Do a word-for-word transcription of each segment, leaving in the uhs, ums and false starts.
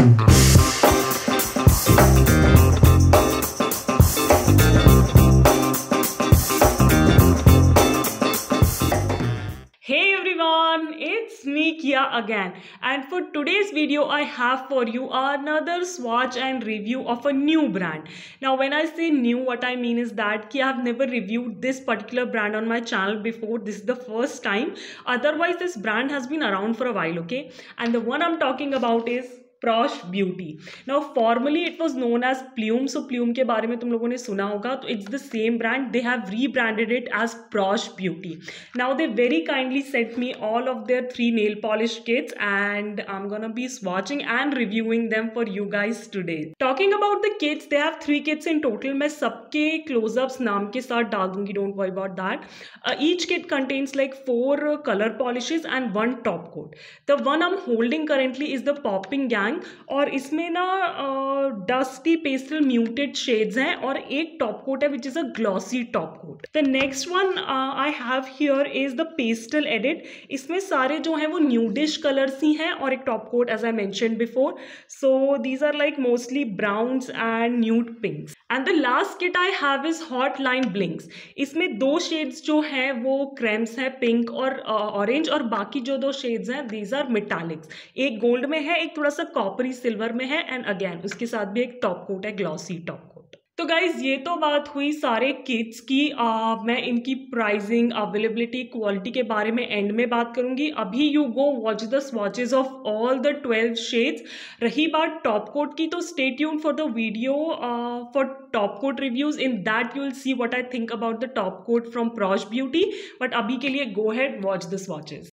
Hey everyone, it's me Kia again, and for today's video I have for you another swatch and review of a new brand. Now when I say new, what I mean is that Kia, I've never reviewed this particular brand on my channel before. This is the first time. Otherwise this brand has been around for a while, okay? And the one I'm talking about is Prosh Beauty. Now formerly it was known as Plume. So Plume के बारे में तुम लोगों ने सुना होगा. तो it's the same brand. They have rebranded it as Prosh Beauty. Now they very kindly sent me all of their three nail polish kits, and I'm gonna be swatching and reviewing them for you guys today. Talking about the kits, they have three kits in total. मैं सबके close-ups नाम के साथ डाल दूंगी. Don't worry about that. Uh, each kit contains like four uh, color polishes and one top coat. The one I'm holding currently is the Popping Gang. और इसमें ना डस्टी पेस्टल म्यूटेड शेड्स हैं और एक टॉप कोट है which is a glossy top coat. The next one I have here is the pastel edit. इसमें सारे जो हैं वो न्यूडिश कलर्स ही हैं और एक top coat as I mentioned before. So these are like mostly browns and nude pinks. And the last kit I have is Hotline Blinks. इसमें दो शेड्स जो हैं वो क्रेम्स हैं, पिंक और ऑरेंज, और बाकी जो दो शेड्स हैं दीज आर मेटालिक्स. एक गोल्ड में है, एक थोड़ा सा कॉपरी सिल्वर में है, एंड अगेन उसके साथ भी एक टॉप कोट है, ग्लॉसी टॉप कोट. तो गाइज ये तो बात हुई सारे किट्स की. आ, मैं इनकी प्राइसिंग, अवेलेबिलिटी, क्वालिटी के बारे में एंड में बात करूंगी. अभी you go watch the swatches of all the twelve shades. रही बात टॉप कोट की, तो stay tuned for the video for top coat reviews. In that you will see what I think about the top coat from Praush beauty. But अभी के लिए go head, watch the swatches.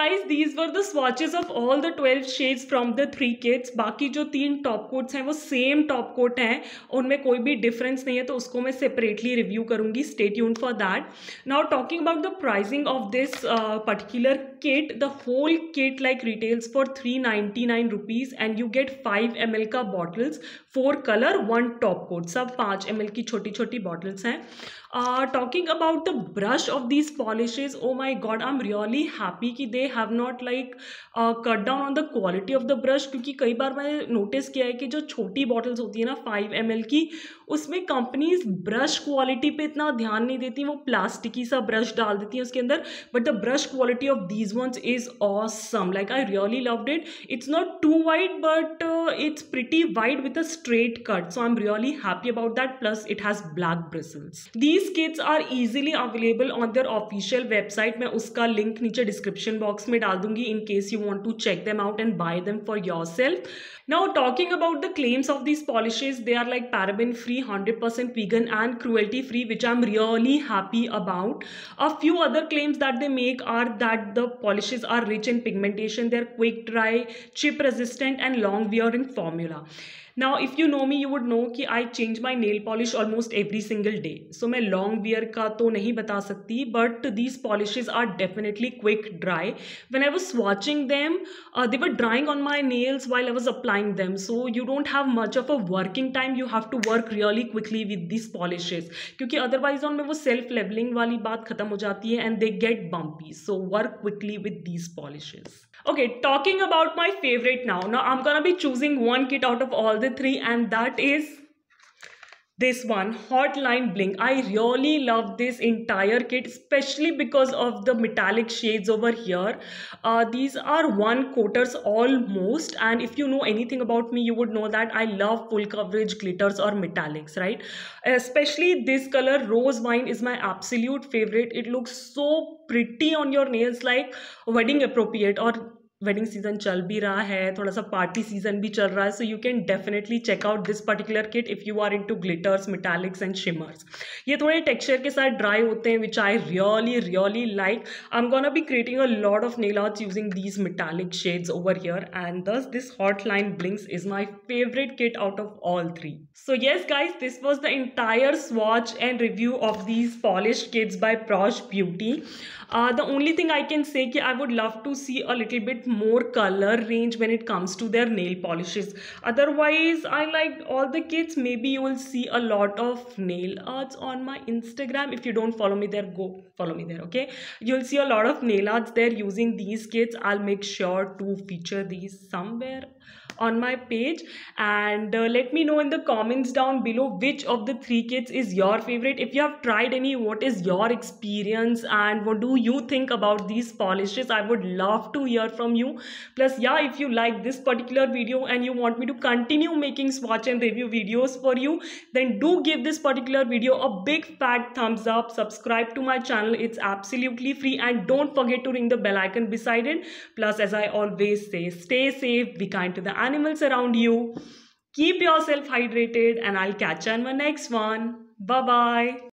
guys, these were the swatches of all the twelve shades from the three kits. बाकी जो तीन top quotes हैं वो same top coat हैं, उनमें कोई भी डिफरेंस नहीं है, तो उसको मैं सेपरेटली रिव्यू करूंगी. Stay tuned for that. Now talking about the pricing of this particular kit, the whole kit like retails for three ninety-nine rupees and you get five milliliters का bottles, four color, one top coat, सब five milliliters की छोटी छोटी bottles हैं. Uh, talking about the brush of these polishes, oh my god, I'm really happy कि they have not like uh, cut down on the quality of the brush, क्योंकि कई बार मैंने notice किया है कि जो छोटी bottles होती है ना five milliliters की, उसमें कंपनीज ब्रश क्वालिटी पे इतना ध्यान नहीं देती, वो प्लास्टिकी सा ब्रश डाल देती हैं उसके अंदर. But the brush quality of these ones is awesome. Like I really loved it. It's not too wide but it's pretty wide with a straight cut, so I am really happy about that. Plus it has black bristles. These kits are easily available on their official website. मैं उसका link नीचे description box में डाल दूंगी in case you want to check them out and buy them for yourself. Now talking about the claims of these polishes, they are like paraben free, one hundred percent vegan and cruelty free, which I'm really happy about. A few other claims that they make are that the polishes are rich in pigmentation, they're quick dry, chip resistant and long wearing formula. Now if you know me, you would know कि I change my nail polish almost every single day. So मैं long wear का तो नहीं बता सकती, but these polishes are definitely quick dry. When I was swatching them, uh, they were drying on my nails while I was applying them. So you don't have much of a working time. You have to work really quickly with these polishes, क्योंकि otherwise उनमें वो self leveling वाली बात खत्म हो जाती है and they get bumpy. So work quickly with these polishes. Okay, talking about my favorite now. Now I'm gonna be choosing one kit out of all the three, and that is this one, Hotline Bling. I really love this entire kit, especially because of the metallic shades over here. Uh, these are one coaters almost, and if you know anything about me, you would know that I love full coverage glitters or metallics, right? Especially this color, Rose Wine, is my absolute favorite. It looks so pretty on your nails, like wedding appropriate. Or wedding season चल भी रहा है, थोड़ा सा party season भी चल रहा है, so you can definitely check out this particular kit if you are into glitters, metallics and shimmers. ये थोड़े टेक्सचर के साथ ड्राई होते हैं, which I really really like. I am gonna be creating a lot of nail arts using these metallic shades over here, and this this Hotline Blinks is my favorite kit out of all three. So yes guys, this was the entire swatch and review of these polished kits by Prosh Beauty. Uh, the only thing I can say कि I would love to see a little bit more color range when it comes to their nail polishes. Otherwise, I liked all the kits. Maybe you will see a lot of nail arts on my Instagram. If you don't follow me there, go follow me there, okay? You'll see a lot of nail arts there using these kits. I'll make sure to feature these somewhere on my page, and uh, let me know in the comments down below which of the three kits is your favorite. If you have tried any, what is your experience and what do you think about these polishes? I would love to hear from you. Plus yeah, if you like this particular video and you want me to continue making swatch and review videos for you, then do give this particular video a big fat thumbs up. Subscribe to my channel, it's absolutely free, and don't forget to ring the bell icon beside it. Plus, as I always say, stay safe, be kind to the animals around you, keep yourself hydrated, and I'll catch you in my next one. Bye bye.